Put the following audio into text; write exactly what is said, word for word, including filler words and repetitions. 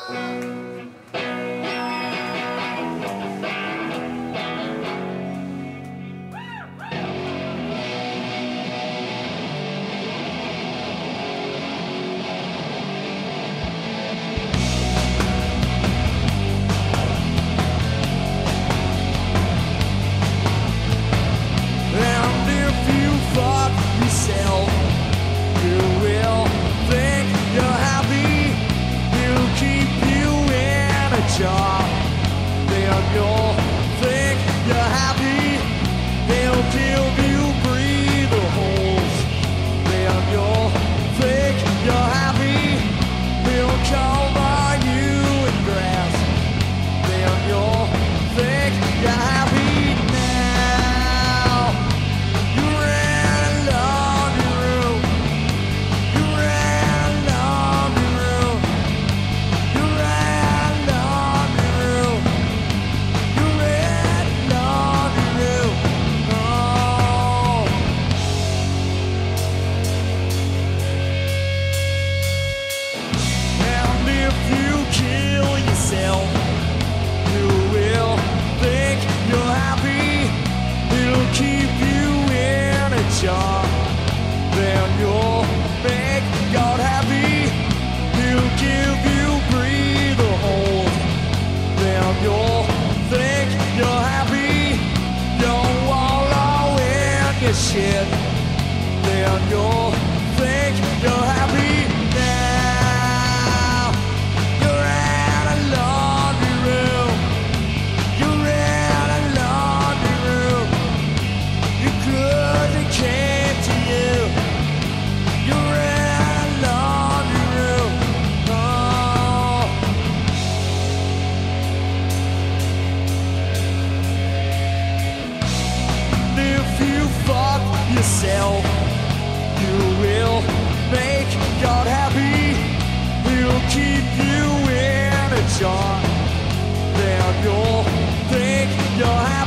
Shit, then you'll think you're happy now. You're in a laundry room. You're in a laundry room. You could have came to you. You're in a laundry room. Oh. If you fuck yourself, you will make God happy. He'll keep you in a jar. Then you'll think you're happy.